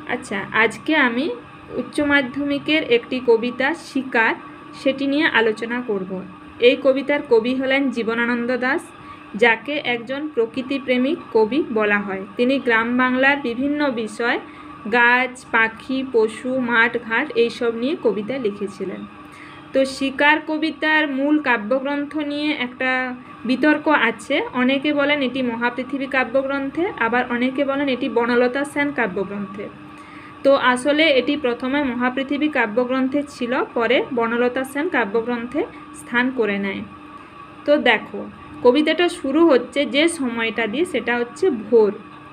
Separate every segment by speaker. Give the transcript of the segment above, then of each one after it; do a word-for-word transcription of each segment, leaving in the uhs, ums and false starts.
Speaker 1: আচ্ছা, আজকে আমি উচ্চ মাধ্যমিকের একটি কবিতা শিকার সেটি নিয়ে আলোচনা করব। এই কবিতার কবি হলেন জীবনানন্দ দাশ, যাকে একজন প্রকৃতিপ্রেমিক কবি বলা হয়। তিনি গ্রাম বাংলার বিভিন্ন বিষয়, গাছ, পাখি, পশু, মাঠ ঘাট এইসব নিয়ে কবিতা লিখেছিলেন। তো শিকার কবিতার মূল কাব্যগ্রন্থ নিয়ে একটা বিতর্ক আছে। অনেকে বলেন এটি মহাপৃথিবী কাব্যগ্রন্থে, আবার অনেকে বলেন এটি বনলতা সেন কাব্যগ্রন্থে। তো আসলে এটি প্রথমে মহাপৃথিবী কাব্যগ্রন্থে ছিল, পরে বনলতা সেন কাব্যগ্রন্থে স্থান করে নেয়। তো দেখো, কবিতাটা শুরু হচ্ছে যে সময়টা দিয়ে, সেটা হচ্ছে ভোর।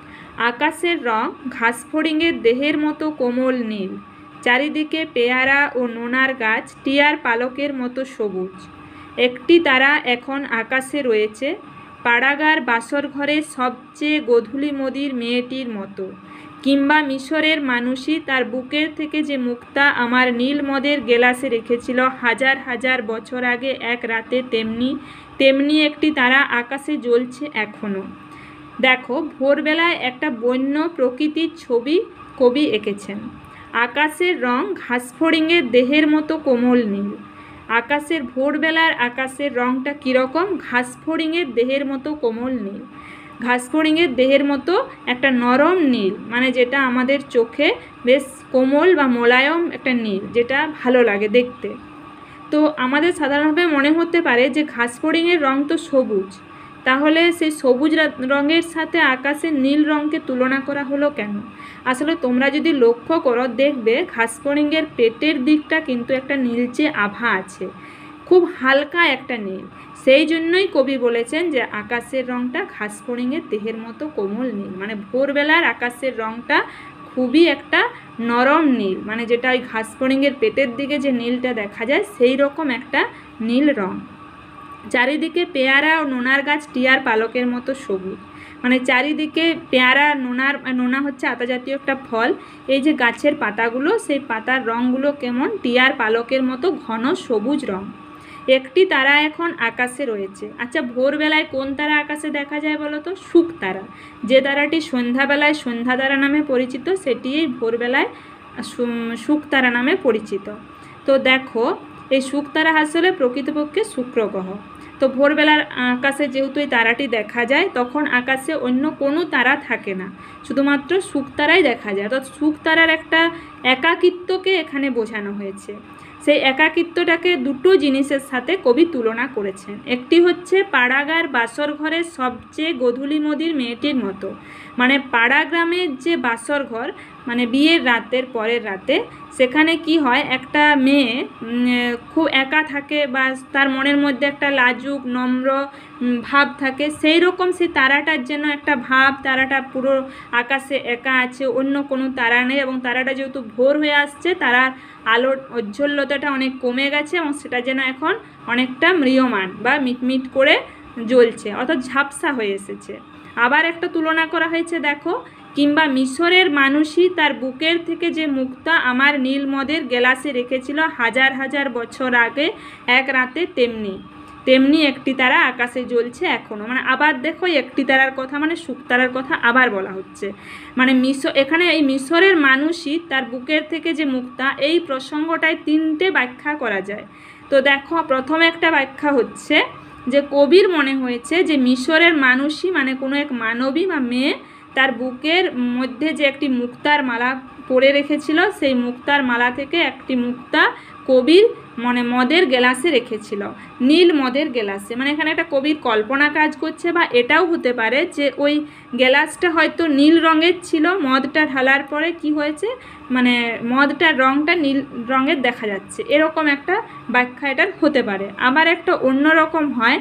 Speaker 1: আকাশের রং ঘাসফড়িংয়ের দেহের মতো কোমল নীল, চারিদিকে পেয়ারা ও নোনার গাছ টিয়ার পালকের মতো সবুজ। একটি তারা এখন আকাশে রয়েছে, পাড়াগার বাসর ঘরে সবচেয়ে গধূলি মদির মেয়েটির মতো। কিংবা মিশরের মানুষই তার বুকের থেকে যে মুক্তা আমার নীল মদের গেলাসে রেখেছিল হাজার হাজার বছর আগে এক রাতে, তেমনি তেমনি একটি তারা আকাশে জ্বলছে এখনও। দেখো, ভোরবেলায় একটা বন্য প্রকৃতির ছবি কবি এঁকেছেন। আকাশের রং ঘাসফড়িংয়ের দেহের মতো কোমল নীল। আকাশের ভোরবেলার আকাশের রংটা কীরকম? ঘাসফড়িংয়ের দেহের মতো কোমল নীল। ঘাসফড়িংয়ের দেহের মতো একটা নরম নীল, মানে যেটা আমাদের চোখে বেশ কোমল বা মোলায়ম একটা নীল, যেটা ভালো লাগে দেখতে। তো আমাদের সাধারণভাবে মনে হতে পারে যে ঘাসফড়িংয়ের রং তো সবুজ, তাহলে সেই সবুজ রঙের সাথে আকাশের নীল রঙকে তুলনা করা হলো কেন? আসলে তোমরা যদি লক্ষ্য করো, দেখবে ঘাসফড়িংয়ের পেটের দিকটা কিন্তু একটা নীলচে আভা আছে, খুব হালকা একটা নীল। সেই জন্যই কবি বলেছেন যে আকাশের রঙটা ঘাসফড়িংয়ের দেহের মতো কোমল নীল, মানে ভোরবেলার আকাশের রঙটা খুবই একটা নরম নীল, মানে যেটা ওই ঘাসফড়িংয়ের পেটের দিকে যে নীলটা দেখা যায় সেই রকম একটা নীল রং। চারিদিকে পেয়ারা ও নোনার গাছ টিয়ার পালকের মতো সবুজ, মানে চারিদিকে পেয়ারা, নোনার, নোনা হচ্ছে আতা জাতীয় একটা ফল। এই যে গাছের পাতাগুলো, সেই পাতার রঙগুলো কেমন টিয়ার পালকের মতো ঘন সবুজ রং। একটি তারা এখন আকাশে রয়েছে। আচ্ছা, ভোরবেলায় কোন তারা আকাশে দেখা যায় বলো তো? শুক তারা। যে তারাটি সন্ধ্যাবেলায় সন্ধ্যা তারা নামে পরিচিত, সেটি এই ভোরবেলায় শুক তারা নামে পরিচিত। তো দেখো, এই শুক তারা আসলে প্রকৃতপক্ষে শুক্র গ্রহ। তো ভোরবেলার আকাশে যেহেতু এই তারাটি দেখা যায়, তখন আকাশে অন্য কোনো তারা থাকে না, শুধুমাত্র শুক তারাই দেখা যায়। অর্থাৎ শুক তারার একটা একাকিত্বকে এখানে বোঝানো হয়েছে। সেই একাকিত্বটাকে দুটো জিনিসের সাথে কবি তুলনা করেছেন। একটি হচ্ছে পাড়াগার বাসর ঘরের সবচেয়ে গধূলি মদির মেয়েটির মতো, মানে পাড়া গ্রামের যে বাসর ঘর, মানে বিয়ের রাতের পরের রাতে, সেখানে কি হয়, একটা মেয়ে খুব একা থাকে বা তার মনের মধ্যে একটা লাজুক নম্র ভাব থাকে, সেই রকম সেই তারাটার যেন একটা ভাব, তারাটা পুরো আকাশে একা আছে, অন্য কোনো তারা নেই, এবং তারাটা যেহেতু ভোর হয়ে আসছে, তারার আলোর ঔজ্জ্বল্যতাটা অনেক কমে গেছে, এবং সেটা যেন এখন অনেকটা ম্রিয়মান বা মিটমিট করে জ্বলছে, অর্থাৎ ঝাপসা হয়ে এসেছে। আবার একটা তুলনা করা হয়েছে, দেখো, কিংবা মিশরের মানুষই তার বুকের থেকে যে মুক্তা আমার নীল মদের গেলাসে রেখেছিল হাজার হাজার বছর আগে এক রাতে, তেমনি তেমনি একটি তারা আকাশে জ্বলছে এখনও। মানে আবার দেখো, একটি তারার কথা মানে শুক তারার কথা আবার বলা হচ্ছে। মানে মিশর, এখানে এই মিশরের মানুষই তার বুকের থেকে যে মুক্তা, এই প্রসঙ্গটায় তিনটে ব্যাখ্যা করা যায়। তো দেখো, প্রথমে একটা ব্যাখ্যা হচ্ছে যে কবির মনে হয়েছে যে মিশরের মানুষই মানে কোনো এক মানবী বা মেয়ে তার বুকের মধ্যে যে একটি মুক্তার মালা পরে রেখেছিল, সেই মুক্তার মালা থেকে একটি মুক্তা কবির মনে মদের গেলাসে রেখেছিল, নীল মদের গেলাসে। মানে এখানে একটা কবির কল্পনা কাজ করছে, বা এটাও হতে পারে যে ওই গেলাসটা হয়তো নীল রঙের ছিল, মদটা ঢালার পরে কি হয়েছে, মানে মদটার রঙটা নীল রঙের দেখা যাচ্ছে, এরকম একটা ব্যাখ্যা এটার হতে পারে। আবার একটা অন্য রকম হয়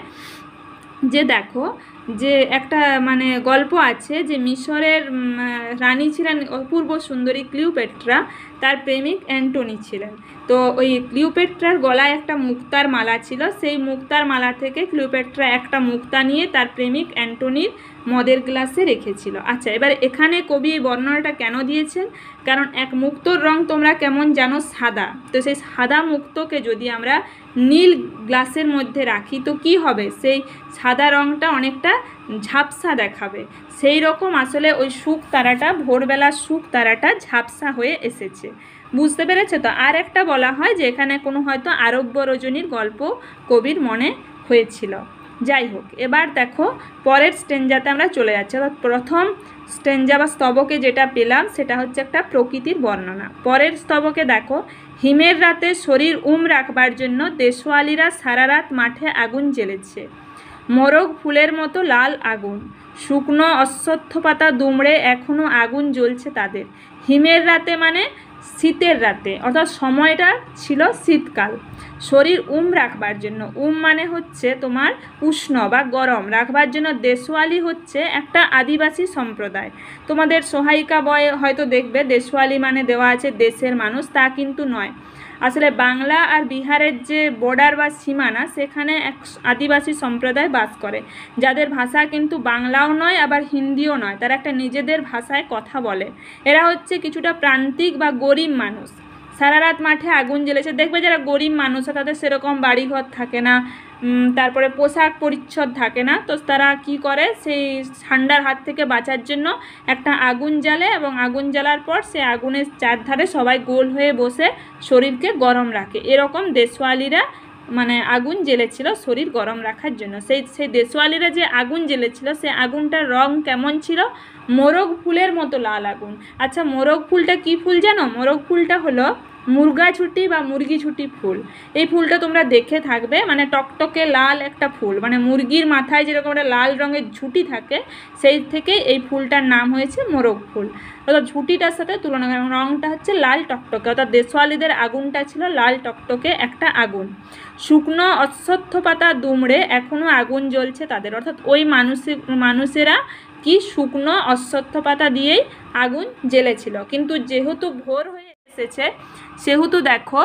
Speaker 1: যে দেখো, যে একটা মানে গল্প আছে যে মিশরের রানী ছিলেন অপূর্ব সুন্দরী ক্লিওপেট্রা, তার প্রেমিক অ্যান্টনি ছিলেন। তো ওই ক্লিওপেট্রার গলায় একটা মুক্তার মালা ছিল, সেই মুক্তার মালা থেকে ক্লিওপেট্রা একটা মুক্তা নিয়ে তার প্রেমিক অ্যান্টনির মদের গ্লাসে রেখেছিল। আচ্ছা, এবার এখানে কবি এই বর্ণনাটা কেন দিয়েছেন? কারণ এক মুক্তোর রং তোমরা কেমন জানো? সাদা। তো সেই সাদা মুক্তোকে যদি আমরা নীল গ্লাসের মধ্যে রাখি তো কি হবে, সেই সাদা রঙটা অনেকটা ঝাপসা দেখাবে। সেই রকম আসলে ওই শুকতারাটা, ভোরবেলার শুকতারাটা ঝাপসা হয়ে এসেছে। বুঝতে পেরেছো তো? আর একটা বলা হয় যে এখানে কোনো হয়তো আরব্য রজনীর গল্প কবির মনে হয়েছিল। যাই হোক, এবার দেখো পরের স্টেঞ্জাতে আমরা চলে যাচ্ছি। অর্থাৎ প্রথম স্টেঞ্জা বা স্তবকে যেটা পেলাম সেটা হচ্ছে একটা প্রকৃতির বর্ণনা। পরের স্তবকে দেখো, হিমের রাতে শরীর উম রাখবার জন্য দেশওয়ালিরা সারা রাত মাঠে আগুন জ্বেলেছে, মোরগ ফুলের মতো লাল আগুন, শুকনো অশ্বত্থ পাতা দুমড়ে এখনও আগুন জ্বলছে তাদের। হিমের রাতে মানে শীতের রাতে, অর্থাৎ সময়টা ছিল শীতকাল। শরীর উম রাখবার জন্য, উম মানে হচ্ছে তোমার উষ্ণ বা গরম রাখবার জন্য, দেশওয়ালি হচ্ছে একটা আদিবাসী সম্প্রদায়। তোমাদের সহায়িকা বয়ে হয়তো দেখবে দেশওয়ালি মানে দেওয়া আছে দেশের মানুষ, তা কিন্তু নয়। আসলে বাংলা আর বিহারের যে বর্ডার বা সীমানা, সেখানে এক আদিবাসী সম্প্রদায় বাস করে, যাদের ভাষা কিন্তু বাংলাও নয় আবার হিন্দিও নয়, তারা একটা নিজেদের ভাষায় কথা বলে। এরা হচ্ছে কিছুটা প্রান্তিক বা গরিব মানুষ। সারা রাত মাঠে আগুন জ্বেলেছে। দেখবে যারা গরিব মানুষ তাদের সেরকম বাড়িঘর থাকে না, তারপরে পোশাক পরিচ্ছদ থাকে না, তো তারা কি করে, সেই ঠান্ডার হাত থেকে বাঁচার জন্য একটা আগুন জ্বালে এবং আগুন জ্বালার পর সে আগুনের চারধারে সবাই গোল হয়ে বসে শরীরকে গরম রাখে। এরকম দেশওয়ালিরা মানে আগুন জ্বেলেছিল শরীর গরম রাখার জন্য। সেই সেই দেশওয়ালিরা যে আগুন জ্বেলেছিল, সে আগুনটার রং কেমন ছিল, মোরগ ফুলের মতো লাল আগুন। আচ্ছা, মোরগ ফুলটা কি ফুল জানো? মোরগ ফুলটা হলো মুরগাছুটি বা মুরগিছুটি ফুল। এই ফুলটা তোমরা দেখে থাকবে, মানে টকটকে লাল একটা ফুল, মানে মুরগির মাথায় যেরকম একটা লাল রঙের ঝুঁটি থাকে, সেই থেকে এই ফুলটার নাম হয়েছে মোরগ ফুল। অর্থাৎ ঝুঁটিটার সাথে তুলনা, রঙটা হচ্ছে লাল টকটকে, অর্থাৎ দেশওয়ালিদের আগুনটা ছিল লাল টকটকে একটা আগুন। শুকনো অশ্বত্থ পাতা দুমড়ে এখনও আগুন জ্বলছে তাদের, অর্থাৎ ওই মানুষের মানুষেরা কি শুকনো অশ্বত্থ পাতা দিয়েই আগুন জ্বেলেছিল। কিন্তু যেহেতু ভোর হয়ে এসেছে সেহেতু দেখো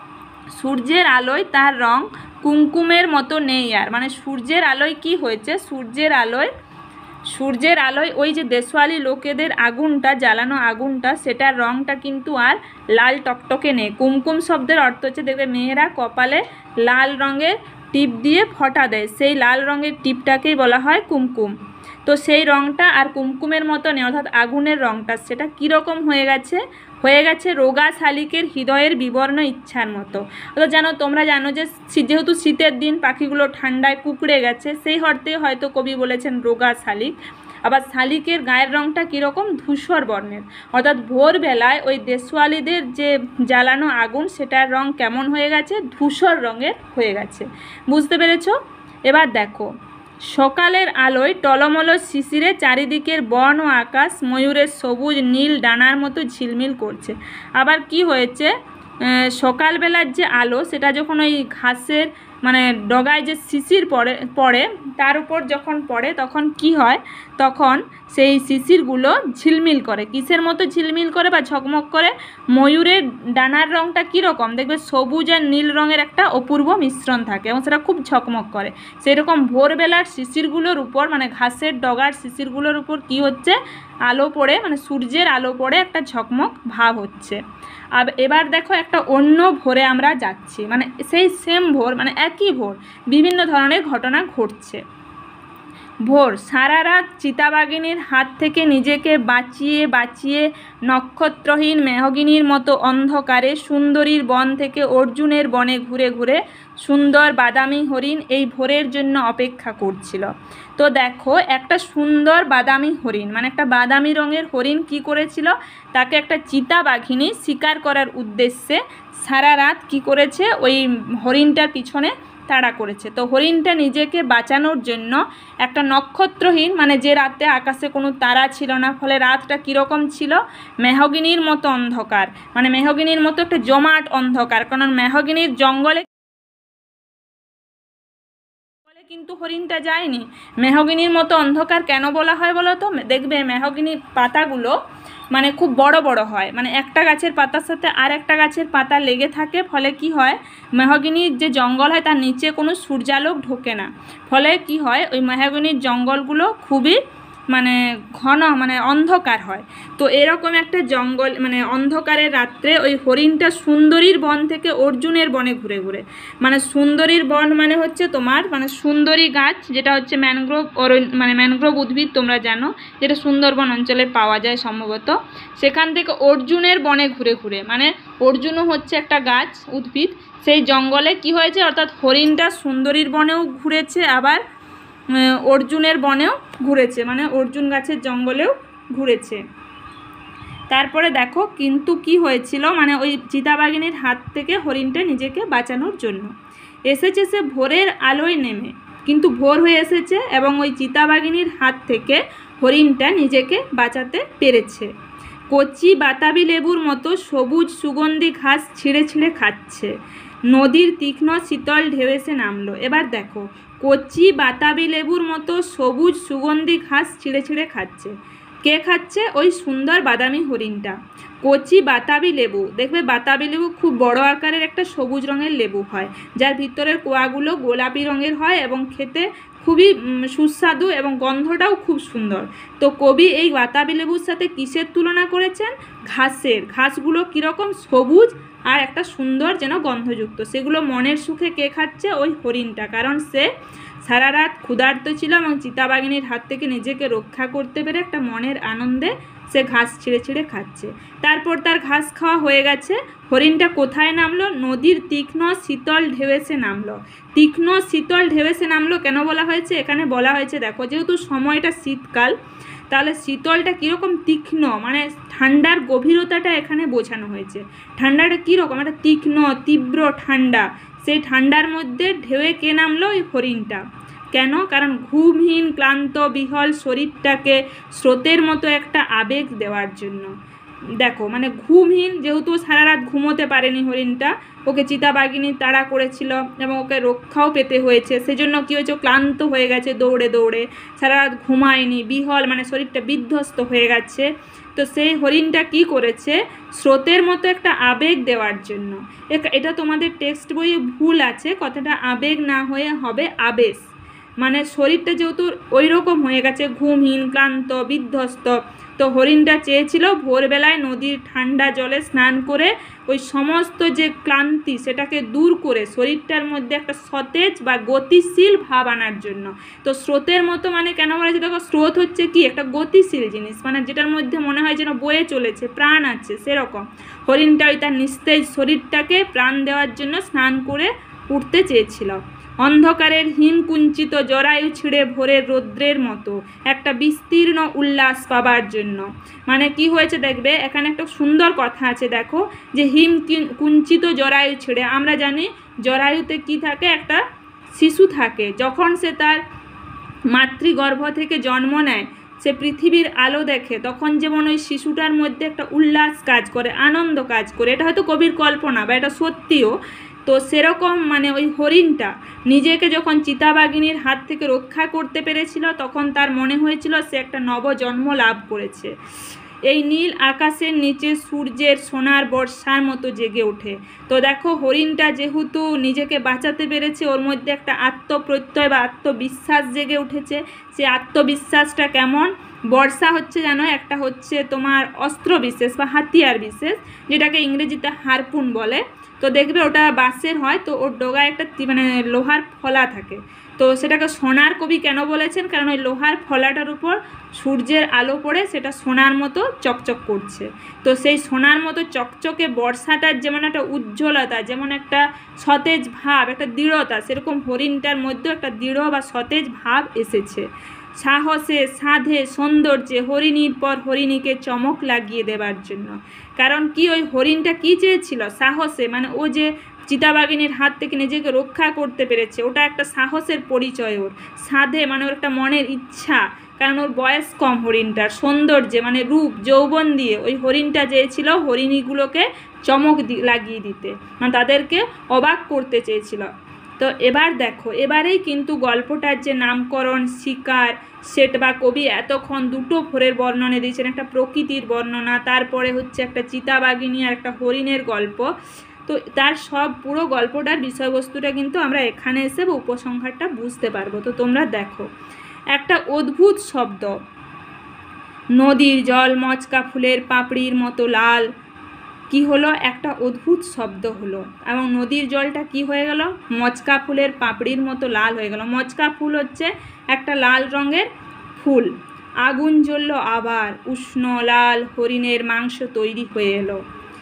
Speaker 1: সূর্যের আলোয় তার রং কুমকুমের মতো নেই আর, মানে সূর্যের আলোয় কি হয়েছে, সূর্যের আলোয় সূর্যের আলোয় ওই যে দেশওয়ালি লোকেদের আগুনটা, জ্বালানো আগুনটা, সেটার রংটা কিন্তু আর লাল টকটকে নেই। কুমকুম শব্দের অর্থ হচ্ছে, দেখবে মেয়েরা কপালে লাল রঙের টিপ দিয়ে ফোঁটা দেয়, সেই লাল রঙের টিপটাকেই বলা হয় কুমকুম। তো সেই রঙটা আর কুমকুমের মতো নেই, অর্থাৎ আগুনের রঙটা সেটা কীরকম হয়ে গেছে, হয়ে গেছে রোগা শালিকের হৃদয়ের বিবর্ণ ইচ্ছার মতো। অর্থাৎ জানো, তোমরা জানো যে যেহেতু শীতের দিন পাখিগুলো ঠান্ডায় কুঁকড়ে গেছে, সেই অর্থে হয়তো কবি বলেছেন রোগা শালিক। আবার শালিকের গায়ের রঙটা কীরকম, ধূসর বর্ণের। অর্থাৎ ভোরবেলায় ওই দেশওয়ালিদের যে জ্বালানো আগুন, সেটার রং কেমন হয়ে গেছে, ধূসর রঙের হয়ে গেছে। বুঝতে পেরেছ? এবার দেখো, সকালের আলোয় টলমল শিশিরে চারিদিকের বন ও আকাশ ময়ূরের সবুজ নীল ডানার মতো ঝিলমিল করছে। আবার কি হয়েছে, সকালবেলার যে আলো সেটা যখন ওই ঘাসের মানে ডগায় যে শিশির পড়ে পড়ে তার উপর যখন পড়ে তখন কি হয়, তখন সেই শিশিরগুলো ঝিলমিল করে। কিসের মতো ঝিলমিল করে বা ঝকমক করে, ময়ূরের ডানার রঙটা কীরকম, দেখবে সবুজ আর নীল রঙের একটা অপূর্ব মিশ্রণ থাকে এবং সেটা খুব ঝকমক করে। সেরকম ভোরবেলার শিশিরগুলোর উপর, মানে ঘাসের ডগার শিশিরগুলোর উপর কি হচ্ছে, আলো পড়ে, মানে সূর্যের আলো পড়ে একটা ঝকমক ভাব হচ্ছে। আর এবার দেখো একটা অন্য ভোরে আমরা যাচ্ছি, মানে সেই সেম ভোর, মানে একই ভোর, বিভিন্ন ধরনের ঘটনা ঘটছে। ভোর, সারা রাত চিতাবাঘিনীর হাত থেকে নিজেকে বাঁচিয়ে বাঁচিয়ে নক্ষত্রহীন মেহগিনীর মতো অন্ধকারে সুন্দরীর বন থেকে অর্জুনের বনে ঘুরে ঘুরে সুন্দর বাদামি হরিণ এই ভোরের জন্য অপেক্ষা করছিল। তো দেখো, একটা সুন্দর বাদামি হরিণ, মানে একটা বাদামি রঙের হরিণ কি করেছিল, তাকে একটা চিতাবাঘিনী শিকার করার উদ্দেশ্যে সারা রাত কি করেছে, ওই হরিণটার পিছনে তাড়া করেছে। তো হরিণটা নিজেকে বাঁচানোর জন্য একটা নক্ষত্রহীন, মানে যে রাতে আকাশে কোনো তারা ছিল না, ফলে রাতটা কীরকম ছিল, মেহগিনীর মতো অন্ধকার, মানে মেহগিনীর মতো একটা জমাট অন্ধকার, কারণ মেহগিনীর জঙ্গলে কিন্তু হরিণটা যায়নি। মেহগিনীর মতো অন্ধকার কেন বলা হয় বলো তো, দেখবে মেহগিনীর পাতাগুলো মানে খুব বড় বড় হয়, মানে একটা গাছের পাতার সাথে আর একটা গাছের পাতা লেগে থাকে, ফলে কি হয়, মেহগিনীর যে জঙ্গল হয় তার নিচে কোনো সূর্যালোক ঢোকে না, ফলে কি হয়, ওই মেহগিনীর জঙ্গলগুলো খুবই মানে ঘন মানে অন্ধকার হয়। তো এরকম একটা জঙ্গল মানে অন্ধকারের রাত্রে ওই হরিণটা সুন্দরীর বন থেকে অর্জুনের বনে ঘুরে ঘুরে, মানে সুন্দরীর বন মানে হচ্ছে তোমার মানে সুন্দরী গাছ, যেটা হচ্ছে ম্যানগ্রোভ অরণ্য মানে ম্যানগ্রোভ উদ্ভিদ তোমরা জানো, যেটা সুন্দরবন অঞ্চলে পাওয়া যায় সম্ভবত। সেখান থেকে অর্জুনের বনে ঘুরে ঘুরে, মানে অর্জুনও হচ্ছে একটা গাছ উদ্ভিদ, সেই জঙ্গলে কি হয়েছে অর্থাৎ হরিণটা সুন্দরীর বনেও ঘুরেছে, আবার অর্জুনের বনেও ঘুরেছে, মানে অর্জুন গাছের জঙ্গলেও ঘুরেছে। তারপরে দেখো কিন্তু কি হয়েছিল, মানে ওই চিতাবাঘিনীর হাত থেকে হরিণটা নিজেকে বাঁচানোর জন্য এসেছে সে ভোরের আলোয় নেমে, কিন্তু ভোর হয়ে এসেছে এবং ওই চিতাবাঘিনীর হাত থেকে হরিণটা নিজেকে বাঁচাতে পেরেছে। কচি বাতাবি লেবুর মতো সবুজ সুগন্ধি ঘাস ছিঁড়ে ছিঁড়ে খাচ্ছে, নদীর তীক্ষ্ণ শীতল ঢেউ এসে নামলো। এবার দেখো কচি বাতাবি লেবুর মতো সবুজ সুগন্ধি ঘাস ছিঁড়ে ছিঁড়ে খাচ্ছে, কে খাচ্ছে? ওই সুন্দর বাদামি হরিণটা। কচি বাতাবি লেবু, দেখবে বাতাবি লেবু খুব বড় আকারের একটা সবুজ রঙের লেবু হয়, যার ভিতরের কোয়াগুলো গোলাপি রঙের হয় এবং খেতে খুবই সুস্বাদু এবং গন্ধটাও খুব সুন্দর। তো কবি এই বাতাবি লেবুর সাথে কিসের তুলনা করেছেন? ঘাসের। ঘাসগুলো কীরকম? সবুজ আর একটা সুন্দর যেন গন্ধযুক্ত। সেগুলো মনের সুখে কে খাচ্ছে? ওই হরিণটা, কারণ সে সারা রাত ক্ষুধার্ত ছিল এবং চিতাবাঘিনীর হাত থেকে নিজেকে রক্ষা করতে পেরে একটা মনের আনন্দে সে ঘাস ছিঁড়ে ছিঁড়ে খাচ্ছে। তারপর তার ঘাস খাওয়া হয়ে গেছে, হরিণটা কোথায় নামলো? নদীর তীক্ষ্ণ শীতল ঢেউ এসে নামলো। তীক্ষ্ণ শীতল ঢেউ এসে নামলো কেন বলা হয়েছে? এখানে বলা হয়েছে দেখো, যেহেতু সময়টা শীতকাল, তাহলে শীতলটা কীরকম তীক্ষ্ণ, মানে ঠান্ডার গভীরতাটা এখানে বোঝানো হয়েছে। ঠান্ডাটা কীরকম? একটা তীক্ষ্ণ তীব্র ঠান্ডা, সেই ঠান্ডার মধ্যে ঢেউয়ে কে নামলো? ওই হরিণটা। কেন? কারণ ঘুমহীন ক্লান্ত বিহল শরীরটাকে স্রোতের মতো একটা আবেগ দেওয়ার জন্য। দেখো মানে ঘুমহীন, যেহেতু সারা রাত ঘুমোতে পারেনি হরিণটা, ওকে চিতাবাঘিনী তাড়া করেছিল এবং ওকে রক্ষাও পেতে হয়েছে, সেজন্য কী হয়েছে? ক্লান্ত হয়ে গেছে দৌড়ে দৌড়ে, সারা রাত ঘুমায়নি, বিহল মানে শরীরটা বিধ্বস্ত হয়ে গেছে। তো সেই হরিণটা কি করেছে? স্রোতের মতো একটা আবেগ দেওয়ার জন্য, এটা তোমাদের টেক্সট বইয়ে ভুল আছে, কথাটা আবেগ না হয়ে হবে আবেশ। মানে শরীরটা যেহেতু ওই রকম হয়ে গেছে, ঘুমহীন ক্লান্ত বিধ্বস্ত, তো হরিণটা চেয়েছিল ভোরবেলায় নদীর ঠান্ডা জলে স্নান করে ওই সমস্ত যে ক্লান্তি সেটাকে দূর করে শরীরটার মধ্যে একটা সতেজ বা গতিশীল ভাব আনার জন্য। তো স্রোতের মতো মানে কেন বলা হয়েছে? দেখো স্রোত হচ্ছে কি একটা গতিশীল জিনিস, মানে যেটার মধ্যে মনে হয় যেন বয়ে চলেছে, প্রাণ আছে, সেরকম হরিণটা ওই তার নিস্তেজ শরীরটাকে প্রাণ দেওয়ার জন্য স্নান করে উঠতে চেয়েছিল। অন্ধকারের হিম কুঞ্চিত জরায়ু ছিঁড়ে ভোরের রৌদ্রের মতো একটা বিস্তীর্ণ উল্লাস পাবার জন্য। মানে কি হয়েছে দেখবে, এখানে একটা সুন্দর কথা আছে দেখো, যে হিম কুঞ্চিত জরায়ু ছিঁড়ে, আমরা জানি জরায়ুতে কি থাকে? একটা শিশু থাকে, যখন সে তার মাতৃগর্ভ থেকে জন্ম নেয়, সে পৃথিবীর আলো দেখে, তখন যেমন ওই শিশুটার মধ্যে একটা উল্লাস কাজ করে, আনন্দ কাজ করে। এটা হয়তো কবির কল্পনা বা এটা সত্যিও। তো সেরকম মানে ওই হরিণটা নিজেকে যখন চিতাবাঘিনীর হাত থেকে রক্ষা করতে পেরেছিল, তখন তার মনে হয়েছিল সে একটা নবজন্ম লাভ করেছে। এই নীল আকাশের নিচে সূর্যের সোনার বর্ষার মতো জেগে ওঠে। তো দেখো হরিণটা যেহেতু নিজেকে বাঁচাতে পেরেছে, ওর মধ্যে একটা আত্মপ্রত্যয় বা আত্মবিশ্বাস জেগে উঠেছে। সেই আত্মবিশ্বাসটা কেমন? বর্ষা হচ্ছে জানো একটা হচ্ছে তোমার অস্ত্র বিশেষ বা হাতিয়ার বিশেষ, যেটাকে ইংরেজিতে হারপুন বলে। তো দেখবে ওটা বাঁশের হয়, তো ওর ডগায় একটা মানে লোহার ফলা থাকে। তো সেটাকে সোনার কবি কেন বলেছেন? কারণ ওই লোহার ফলাটার উপর সূর্যের আলো পড়ে সেটা সোনার মতো চকচক করছে। তো সেই সোনার মতো চকচকে বর্ষাটার যেমন একটা উজ্জ্বলতা, যেমন একটা সতেজ ভাব, একটা দৃঢ়তা, সেরকম হরিণটার মধ্যেও একটা দৃঢ় বা সতেজ ভাব এসেছে। সাহসে সাধে সৌন্দর্যে হরিণীর পর হরিণীকে চমক লাগিয়ে দেবার জন্য। কারণ কি ওই হরিণটা কি চেয়েছিল? সাহসে, মানে ও যে চিতাবাঘিনীর হাত থেকে নিজেকে রক্ষা করতে পেরেছে, ওটা একটা সাহসের পরিচয় ওর। সাধে মানে ওর একটা মনের ইচ্ছা, কারণ ওর বয়স কম হরিণটার। সৌন্দর্যে মানে রূপ যৌবন দিয়ে ওই হরিণটা চেয়েছিল হরিণীগুলোকে চমক লাগিয়ে দিতে, মানে তাদেরকে অবাক করতে চেয়েছিল। তো এবার দেখো, এবারেই কিন্তু গল্পটার যে নামকরণ, শিকার, সেট বা কবি এতক্ষণ দুটো ভোরের বর্ণনা দিয়েছেন, একটা প্রকৃতির বর্ণনা, তারপরে হচ্ছে একটা চিতাবাঘিনী আর একটা হরিণের গল্প। তো তার সব পুরো গল্পটার বিষয়বস্তুটা কিন্তু আমরা এখানে এসে উপসংহারটা বুঝতে পারবো। তো তোমরা দেখো, একটা অদ্ভুত শব্দ নদীর জল মচকা ফুলের পাপড়ির মতো লাল। কি হলো, একটা অদ্ভুত শব্দ হলো এবং নদীর জলটা কি হয়ে গেল, মচকা ফুলের পাপড়ির মতো লাল হয়ে গেল। মচকা ফুল হচ্ছে একটা লাল রঙের ফুল। আগুন জ্বলল আবার, উষ্ণ লাল হরিণের মাংস তৈরি হয়ে এলো।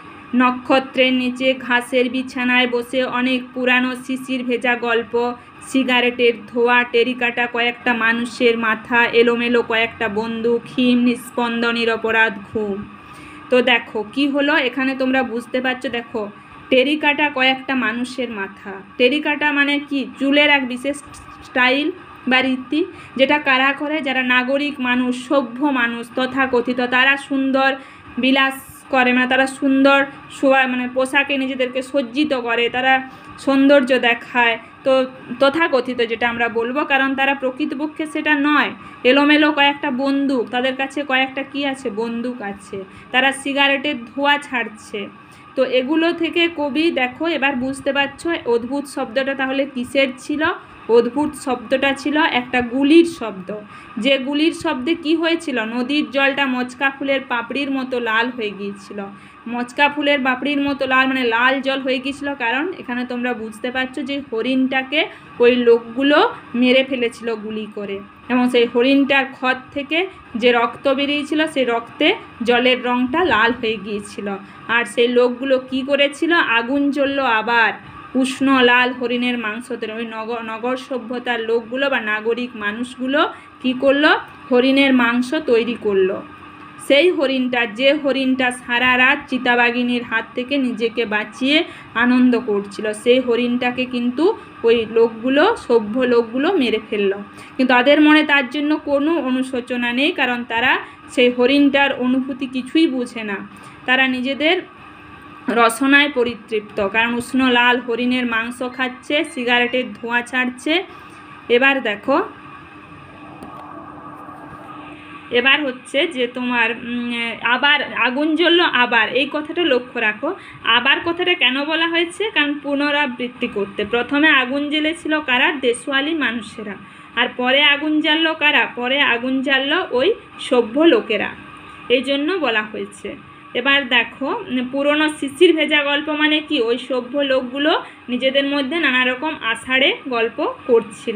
Speaker 1: নক্ষত্রের নিচে ঘাসের বিছানায় বসে অনেক পুরানো শিশির ভেজা গল্প, সিগারেটের ধোয়া, টেরিকাটা কয়েকটা মানুষের মাথা, এলোমেলো কয়েকটা বন্দুক, হিম নিস্পন্দ নিরপরাধ ঘুম। তো দেখো কি হলো এখানে তোমরা বুঝতে পারছো। দেখো, টেরিকাটা কয়েকটা মানুষের মাথা। টেরিকাটা মানে কি, চুলের এক বিশেষ স্টাইল বা রীতি, যেটা কারা করে, যারা নাগরিক মানুষ, সভ্য মানুষ তথাকথিত, তারা সুন্দর বিলাস করে, মানে তারা সুন্দর শোয়া মানে পোশাকে নিজেদেরকে সজ্জিত করে, তারা সৌন্দর্য দেখায়। তো তথাকথিত যেটা আমরা বলবো, কারণ তারা প্রকৃতপক্ষে সেটা নয়। এলোমেলো কয়েকটা বন্দুক, তাদের কাছে কয়েকটা কি আছে, বন্দুক আছে। তারা সিগারেটের ধোঁয়া ছাড়ছে। তো এগুলো থেকে কবি দেখো এবার বুঝতে পারছো অদ্ভুত শব্দটা তাহলে কিসের ছিল। অদ্ভুত শব্দটা ছিল একটা গুলির শব্দ। যে গুলির শব্দে কি হয়েছিল, নদীর জলটা মচকা ফুলের পাপড়ির মতো লাল হয়ে গিয়েছিল। মচকা ফুলের পাপড়ির মতো লাল মানে লাল জল হয়ে গিয়েছিল, কারণ এখানে তোমরা বুঝতে পারছো যে হরিণটাকে ওই লোকগুলো মেরে ফেলেছিল গুলি করে, এবং সেই হরিণটার ক্ষত থেকে যে রক্ত বেরিয়েছিল সেই রক্তে জলের রঙটা লাল হয়ে গিয়েছিল। আর সেই লোকগুলো কি করেছিল, আগুন জ্বলল আবার, উষ্ণ লাল হরিণের মাংস তৈরি। ওই নগর নগর সভ্যতার লোকগুলো বা নাগরিক মানুষগুলো কি করলো, হরিণের মাংস তৈরি করলো। সেই হরিণটা, যে হরিণটা সারা রাত চিতাবাঘিনীর হাত থেকে নিজেকে বাঁচিয়ে আনন্দ করছিল, সেই হরিণটাকে কিন্তু ওই লোকগুলো, সভ্য লোকগুলো মেরে ফেললো। কিন্তু তাদের মনে তার জন্য কোনো অনুশোচনা নেই, কারণ তারা সেই হরিণটার অনুভূতি কিছুই বুঝে না। তারা নিজেদের রসনায় পরিতৃপ্ত, কারণ উষ্ণ লাল হরিণের মাংস খাচ্ছে, সিগারেটের ধোঁয়া ছাড়ছে। এবার দেখো, এবার হচ্ছে যে তোমার আবার আগুন জ্বলল আবার, এই কথাটা লক্ষ্য রাখো। আবার কথাটা কেন বলা হয়েছে, কারণ পুনরাবৃত্তি করতে। প্রথমে আগুন জ্বেলেছিল কারা, দেশওয়ালি মানুষেরা, আর পরে আগুন জ্বাললো কারা, পরে আগুন জ্বাললো ওই সভ্য লোকেরা, এই জন্য বলা হয়েছে। এবার দেখো, পুরনো শিশির ভেজা গল্প মানে কি, ওই সভ্য লোকগুলো নিজেদের মধ্যে নানা রকম আষাঢ়ে গল্প করছিল।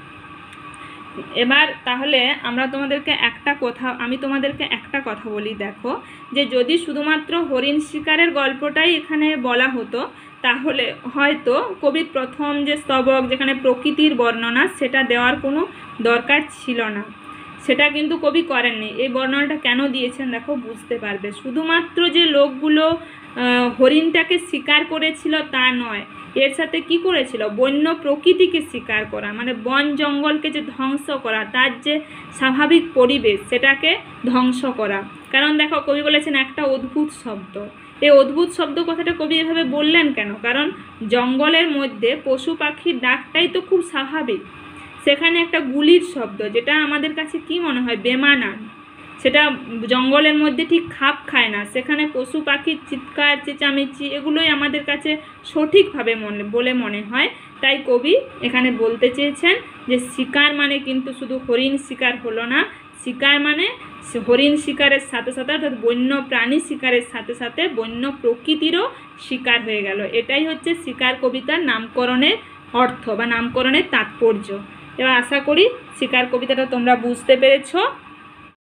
Speaker 1: এবার তাহলে আমরা তোমাদেরকে একটা কথা আমি তোমাদেরকে একটা কথা বলি। দেখো, যে যদি শুধুমাত্র হরিণ শিকারের গল্পটাই এখানে বলা হতো, তাহলে হয়তো কবির প্রথম যে স্তবক, যেখানে প্রকৃতির বর্ণনা, সেটা দেওয়ার কোনো দরকার ছিল না। সেটা কিন্তু কবি করেননি। এই বর্ণনাটা কেন দিয়েছেন দেখো, বুঝতে পারবে। শুধুমাত্র যে লোকগুলো হরিণটাকে শিকার করেছিল তা নয়, এর সাথে কি করেছিল, বন্য প্রকৃতিকে শিকার করা, মানে বন জঙ্গলকে যে ধ্বংস করা, তার যে স্বাভাবিক পরিবেশ সেটাকে ধ্বংস করা। কারণ দেখো, কবি বলেছেন একটা অদ্ভুত শব্দ। এই অদ্ভুত শব্দ কথাটা কবি এভাবে বললেন কেন, কারণ জঙ্গলের মধ্যে পশু পাখির ডাকটাই তো খুব স্বাভাবিক। সেখানে একটা গুলির শব্দ, যেটা আমাদের কাছে কি মনে হয়, বেমানান, সেটা জঙ্গলের মধ্যে ঠিক খাপ খায় না। সেখানে পশু পাখির চিৎকার চেঁচামেচি এগুলোই আমাদের কাছে সঠিকভাবে মনে বলে মনে হয়। তাই কবি এখানে বলতে চেয়েছেন যে শিকার মানে কিন্তু শুধু হরিণ শিকার হলো না, শিকার মানে হরিণ শিকারের সাথে সাথে, অর্থাৎ বন্য প্রাণী শিকারের সাথে সাথে বন্য প্রকৃতিরও শিকার হয়ে গেল। এটাই হচ্ছে শিকার কবিতার নামকরণের অর্থ বা নামকরণের তাৎপর্য। এবার আশা করি শিকার কবিতাটা তোমরা বুঝতে পেরেছো।